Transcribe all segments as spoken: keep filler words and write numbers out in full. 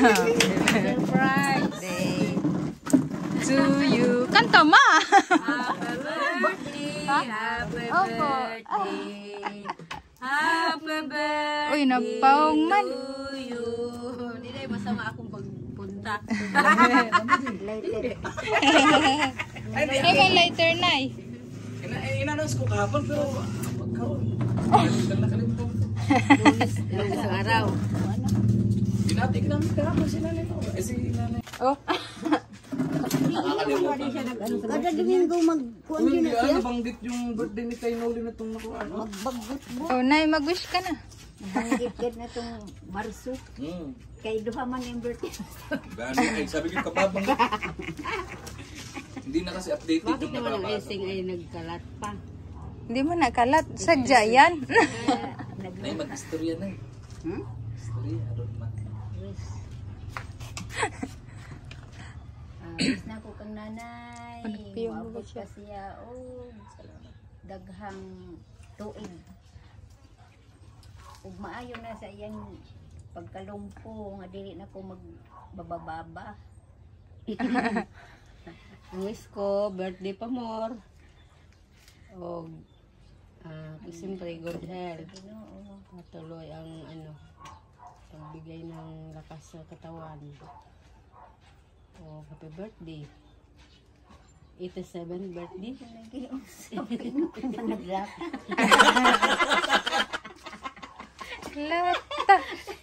Friday to you. Kanta ma! Happy birthday, happy birthday, happy birthday Uy, napaong man. to you. Hindi na masama akong pagpunta. Ay, may lighter na eh. Ina-announce ko kahapon pero pagkaon. Nakalimutan ko. Lunes, lunes ang araw. Binati ka namin kahapon si nanay ko. Eh si nanay. Oh. Kada Domingo mag-kuhan Uy, din na siya. ano banggit yung birthday ni Kay Noli na itong nakuha? Magbagot mo. Oh, Nay, mag-wish ka na. Banggit ka na itong Marso. Hmm. Kay duha man yung birthday. Gano'n ay sabi ko kababang. Hindi na kasi updated Bakit yung naman ang nababasa. icing ay nagkalat pa? Hindi mo nakalat. Sadya yan. Nay, mag-istorya na eh. Hmm? Istorya, aron man. Miss na ko kang nanay. Ano, piyo mo ba Maabot siya? pa siya. Oh, daghang tuig. Ug maayo na sa iyang pagkalumpo nga dili na ko magbababa. Ang wish ko, birthday pa more. O, ah, siyempre, good health. Ginoo. Patuloy ang ano, pagbigay ng lakas sa katawan. O, happy birthday. eighty-seven birthday. Naglata. Lata.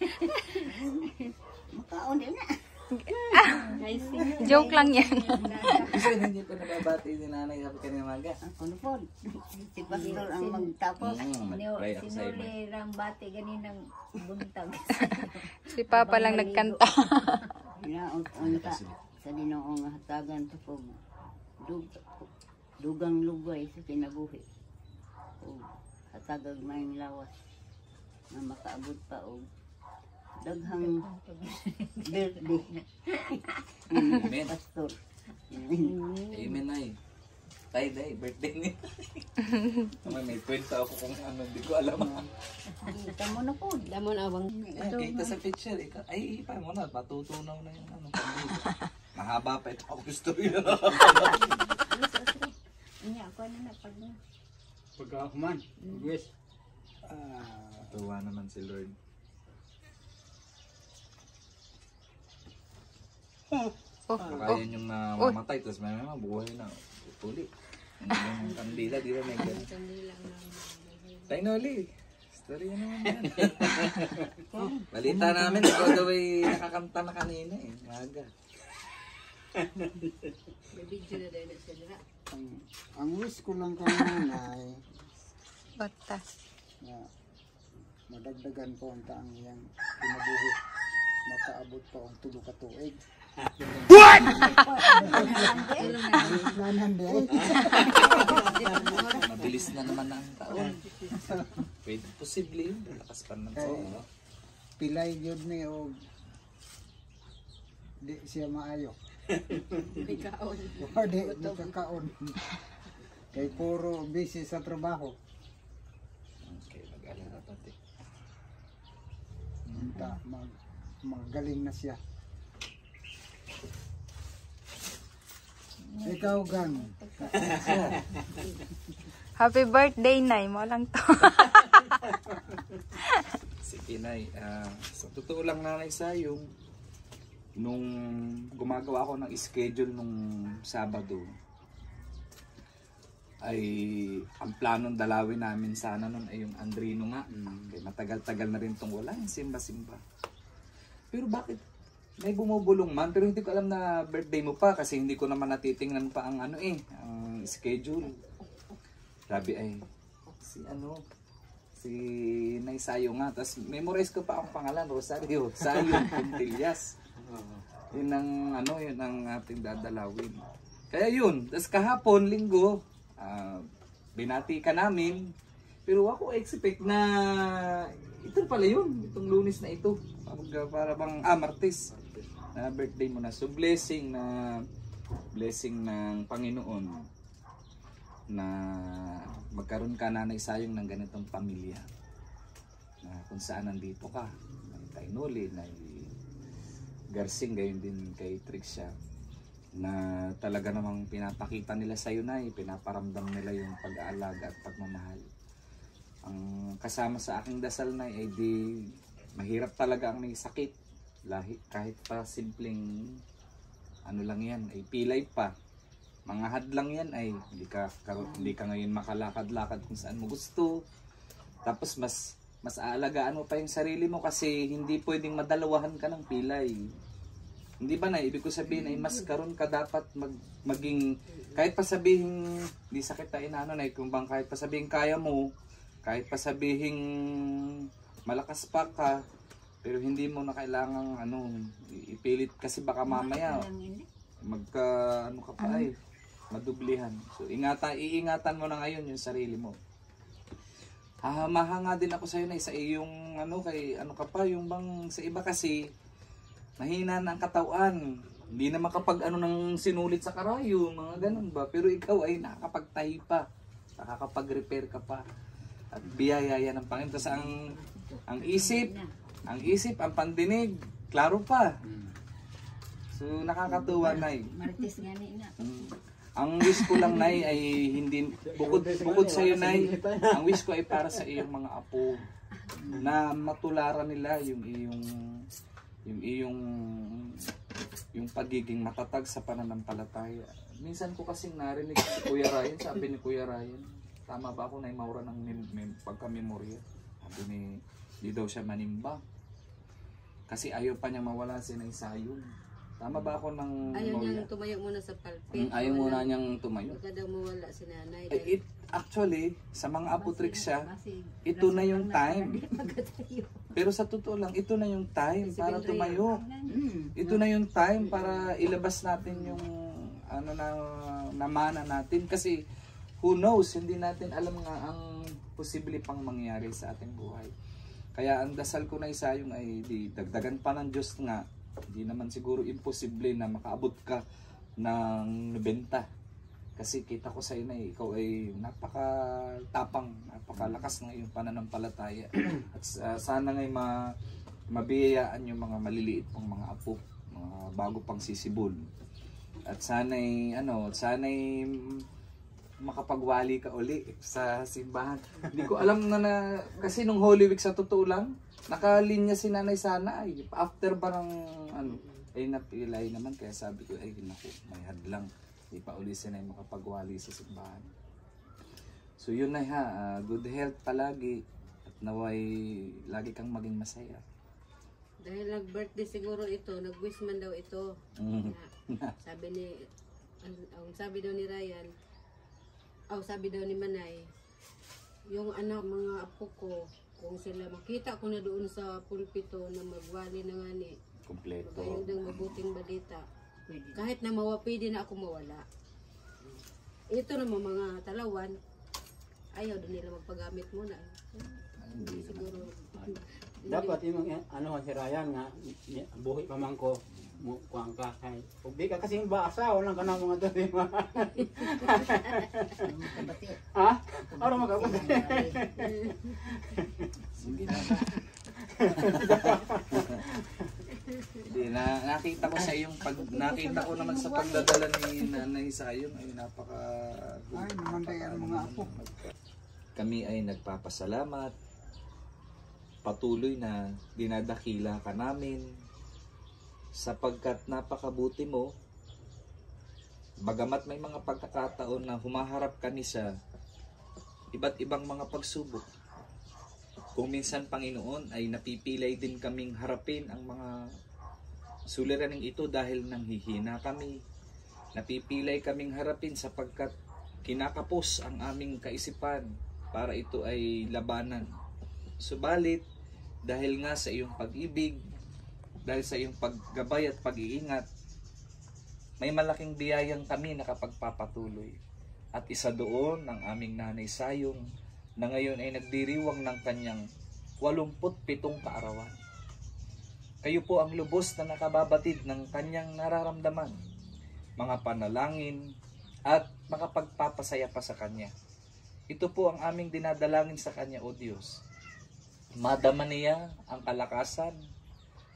Makaon din na. Icing. Joke lang yan. Kasi hindi pa nababati ni nanay sabi kanina maga. Ano po? Si Pastor ang magtapos. Mm, mag-pray ako sa iyo. Sinuli rang bati ganinang buntag. Si Papa lang nagkanta. Inaunta sa dinoong hatagan to po. Dug, dugang lugay sa kinabuhi. O hatagag mayong lawas na makaabot pa o daghang birthday. Amen. Pastor. Amen ay. Tay day, birthday niya. Naman may kwenta ako kung ano, hindi ko alam. Kita mo na po. Lamon awang. Ay, kita sa picture. Ikaw, ay, pa mo na, matutunaw na yung ano. Mahaba pa ito ako gusto yun. Inya ako na napag na. Pagkakuman, wish. Ah, tuwa naman si Lord. Oh, Kaya yung namamatay, tapos may mga buhay na tuli. Yung kandila, di ba may ganun? Tay Noli, story na naman yan. Balita namin, ikaw daw ay nakakanta na kanina eh, maga. May video na dahil na sila. Ang, ang wish ko lang kay nanay batas. na madagdagan po ang taang iyang kinabuhi. Makaabot pa ang tulo ka tuig. What? Mabilis na naman ang taon. Pwede, posible yun, lakas pa ng taon. No? Pilay yun ni o di siya maayo. May kaon. O di, di kakaon. Kay puro busy sa trabaho. Okay, mag-alala pati. Munta, mag, magaling na siya. Ikaw, Gang. Happy birthday, Nay. Mo lang to. Sige, Nay. Uh, sa totoo lang, Nanay Sayong, nung gumagawa ako ng schedule nung Sabado, ay ang planong dalawin namin sana nun ay yung Andrino nga. Mm. Kaya matagal-tagal na rin itong wala, yung simba-simba. Pero bakit may bumubulong man? Pero hindi ko alam na birthday mo pa kasi hindi ko naman natitingnan pa ang ano eh, ang schedule. Sabi ay, si ano, si Nay Sayo nga. Tapos memorize ko pa ang pangalan, Rosario, Sayo, Quintillas. Yun ang ano, yun ang ating dadalawin. Kaya yun, tapos kahapon, linggo, uh, binati ka namin. Pero ako expect na ito pala yun, itong Lunes na ito. Para bang, ah, Martes, na birthday mo na. So blessing na, blessing ng Panginoon na magkaroon ka, Nanay Sayong, ng ganitong pamilya. Na kung saan nandito ka. May Tay Noli, may Garsing, gayon din kay Trixia, na talaga namang pinapakita nila sa iyo, Nay, pinaparamdam nila yung pag-aalaga at pagmamahal. Ang kasama sa aking dasal, Nay, ay di mahirap talaga ang may sakit. Lahi, kahit pa simpleng ano lang yan, ay pilay pa. Mga hadlang yan ay hindi ka, hindi ka ngayon makalakad-lakad kung saan mo gusto. Tapos mas mas aalagaan mo pa yung sarili mo kasi hindi pwedeng madalawahan ka ng pilay. Hindi ba na, ibig ko sabihin ay mas karon ka dapat mag, maging, kahit pa sabihin, hindi sakit tayo na ano na, kung bang kahit pa sabihin kaya mo, kahit pa sabihin malakas pa ka, pero hindi mo na kailangang ano, ipilit kasi baka mamaya magka, ano ka pa ay, madublihan. So ingatan, iingatan mo na ngayon yung sarili mo. Hahamaha nga din ako sa'yo na sa iyong ano kay ano ka pa yung bang sa iba kasi mahina na ang katawan. Hindi na makapag ano ng sinulit sa karayo, mga ganun ba. Pero ikaw ay nakakapagtahi pa. Nakakapag-repair ka pa. At biyaya yan ng Panginoon. Tapos ang ang isip, ang isip, ang pandinig, klaro pa. So nakakatuwa, Nay. Marites nga ni ina. Ang wish ko lang, Nay, ay hindi, bukod, bukod sa iyo, Nay, ang wish ko ay para sa iyong mga apo na matularan nila yung iyong yung iyong yung pagiging matatag sa pananampalataya. Minsan ko kasing narinig si Kuya Ryan, sabi ni Kuya Ryan, tama ba ako na imaura ng mem, mem, pagka-memorya? Sabi ni, di daw siya manimba. Kasi ayaw pa niya mawala si Nay Sayong. Tama ba ako ng Ayaw memorya? niyang tumayo muna sa palpit. Ayaw muna niyang tumayo. Baka daw mawala si nanay. Eh, it, actually, sa mga apotrix siya, ito na yung time. Pero sa totoo lang, ito na yung time para tumayo. Ito na yung time para ilabas natin yung ano na namana natin. Kasi who knows, hindi natin alam nga ang posible pang mangyari sa ating buhay. Kaya ang dasal ko na isa yung ay di, dagdagan pa ng Diyos nga. Hindi naman siguro imposible na makaabot ka ng nobenta. Kasi kita ko sa iyo na ikaw ay napaka-tapang, napakalakas ng iyong pananampalataya. At uh, sana ngay ma mabiyayaan yung mga maliliit pang mga apo, mga bago pang sisibol. At sana'y ano, sana'y makapagwali ka uli sa simbahan. Hindi ko alam na, na kasi nung Holy Week sa totoo lang, nakalinya si Nanay sana ay after ba ng ano ay napilay naman kaya sabi ko ay naku may hadlang di pa uli si Nay makapagwali sa simbahan. So yun na ha, uh, good health palagi at naway lagi kang maging masaya. Dahil nag-birthday siguro ito, nag-wish man daw ito. Mm. Na, sabi ni ang, ang sabi daw ni Ryan, oh, sabi daw ni Manay, yung anak mga apo ko kung sila makita ko na doon sa pulpito na magwali na nga ni Kompleto. magayon ng mabuting balita. Kahit na mawa, pwede na ako mawala. Ito naman mga talawan, ayaw din nila magpagamit muna. Hindi siguro. Dapat yung ano si Ryan nga, buhi pa man ko, kuwang ka kay. Kung di ka kasi ba asawa lang ka na mga doon. Ha? Ano magkabati? Hindi na. Hindi na nakita ko sa iyong pag nakita ko naman sa pagdadala ni Nanay Sayong ay napaka Ay, namanday ang mga apo. Kami ay nagpapasalamat. Patuloy na dinadakila ka namin sapagkat napakabuti mo. Bagamat may mga pagkakataon na humaharap kami sa iba't ibang mga pagsubok. Kung minsan, Panginoon, ay napipilay din kaming harapin ang mga suliraning ito dahil nanghihina kami. Napipilay kaming harapin sapagkat kinakapos ang aming kaisipan para ito ay labanan. Subalit, dahil nga sa iyong pag-ibig, dahil sa iyong paggabay at pag-iingat, may malaking biyayang kami nakapagpapatuloy. At isa doon ang aming Nanay Sayong na ngayon ay nagdiriwang ng kanyang walumput pitong kaarawan. Kayo po ang lubos na nakababatid ng kanyang nararamdaman, mga panalangin at makapagpapasaya pa sa kanya. Ito po ang aming dinadalangin sa kanya, O Diyos. Madama niya ang kalakasan,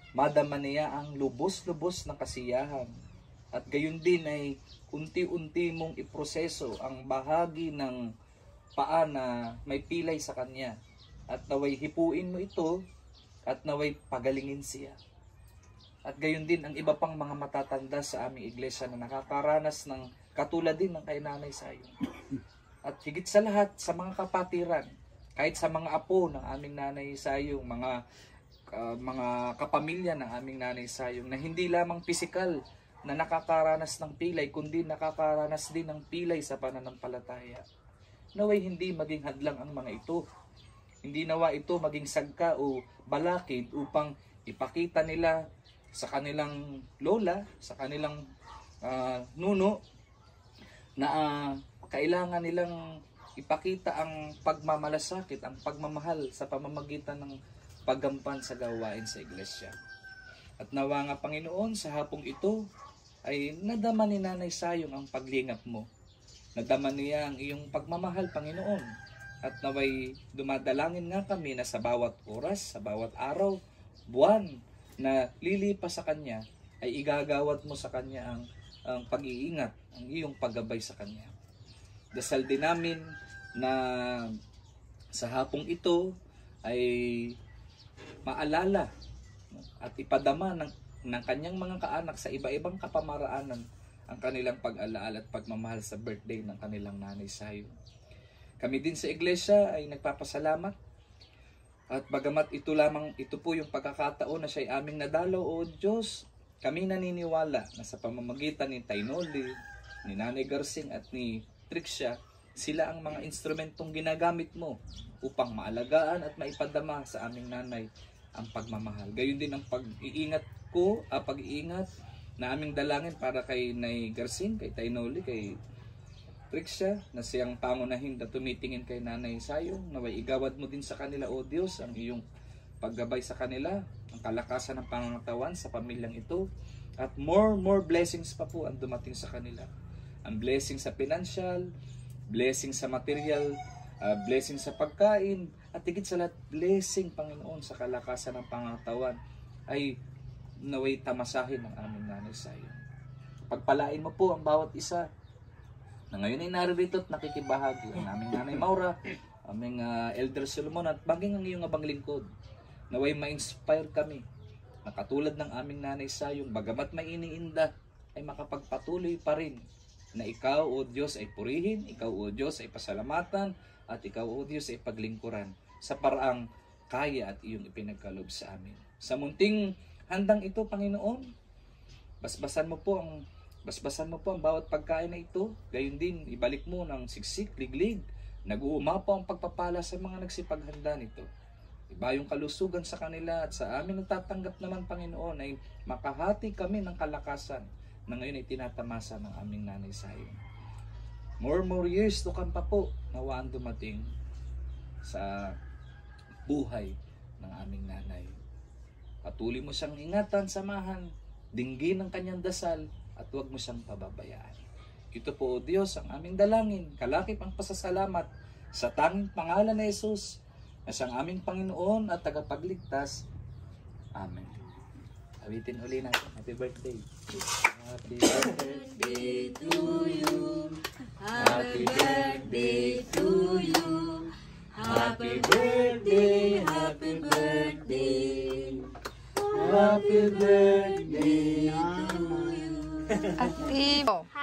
madama niya ang lubos-lubos na kasiyahan. At gayon din ay unti-unti mong iproseso ang bahagi ng paa na may pilay sa kanya. At naway hipuin mo ito at naway pagalingin siya. At gayon din ang iba pang mga matatanda sa aming iglesia na nakakaranas ng katulad din ng kay Nanay Sayong. At higit sa lahat sa mga kapatiran, kahit sa mga apo ng aming Nanay Sayong, mga uh, mga kapamilya ng aming Nanay Sayong na hindi lamang pisikal na nakakaranas ng pilay, kundi nakakaranas din ng pilay sa pananampalataya. Naway hindi maging hadlang ang mga ito. Hindi nawa ito maging sagka o balakid upang ipakita nila sa kanilang lola, sa kanilang uh, nuno, na uh, kailangan nilang ipakita ang pagmamalasakit, ang pagmamahal sa pamamagitan ng paggampan sa gawain sa iglesia. At nawa nga Panginoon, sa hapong ito, ay nadama ni Nanay Sayong ang paglingap mo. Nadama niya ang iyong pagmamahal, Panginoon. At naway dumadalangin nga kami na sa bawat oras, sa bawat araw, buwan na lilipas sa Kanya, ay igagawad mo sa Kanya ang, ang pag-iingat, ang iyong paggabay sa Kanya. Dasal din namin na sa hapong ito ay maalala at ipadama ng ng kanyang mga kaanak sa iba-ibang kapamaraanan ang kanilang pag-alaala at pagmamahal sa birthday ng kanilang Nanay Sayong. Kami din sa iglesia ay nagpapasalamat at bagamat ito lamang, ito po yung pagkakataon na siya ay aming nadalaw, o Diyos, kami naniniwala na sa pamamagitan ni Tainoli, ni Nanay Garsing at ni Trixia, sila ang mga instrumentong ginagamit mo upang maalagaan at maipadama sa aming nanay ang pagmamahal. Gayon din ang pag-iingat ko, ah, pag-iingat na aming dalangin para kay Nay Garsing, kay Tainoli, kay Trixia, na siyang pangunahin na tumitingin kay Nanay Sayong. Naway igawad mo din sa kanila, O Diyos, ang iyong paggabay sa kanila, ang kalakasan ng pangangatawan sa pamilyang ito, at more, more blessings pa po ang dumating sa kanila. Ang blessing sa financial, blessing sa material, uh, blessing sa pagkain, at higit sa lahat, blessing, Panginoon, sa kalakasan ng pangangatawan ay naway tamasahin ng aming Nanay Sayong. Pagpalain mo po ang bawat isa na ngayon ay naririto at nakikibahagi. Ang aming Nanay Maura, aming uh, Elder Solomon, at maging ang iyong abang lingkod. Naway ma-inspire kami na katulad ng aming Nanay Sayong, bagamat may iniinda, ay makapagpatuloy pa rin na ikaw, O Diyos, ay purihin, ikaw, O Diyos, ay pasalamatan, at ikaw, O Diyos, ay paglingkuran sa paraang kaya at iyong ipinagkalob sa amin. Sa munting handang ito, Panginoon, basbasan mo po ang basbasan mo po ang bawat pagkain na ito. Gayon din, ibalik mo ng siksik, liglig, nag-uumapaw ang pagpapala sa mga nagsipaghanda nito. Iba yung kalusugan sa kanila, at sa amin nagtatanggap naman, Panginoon, ay makahati kami ng kalakasan na ngayon ay tinatamasa ng aming Nanay Sayong. More more years to come pa po, nawaan dumating sa buhay ng aming nanay. Patuloy mo siyang ingatan, samahan, dinggin ang kanyang dasal, at huwag mo siyang pababayaan. Ito po, O Diyos, ang aming dalangin, kalakip ang pasasalamat sa tanging pangalan ni Jesus, na siyang aming Panginoon at tagapagligtas. Amen. Awitin uli natin. Happy birthday. Happy birthday to you. Happy birthday to you. Happy birthday, happy birthday. Happy birthday to you. Active.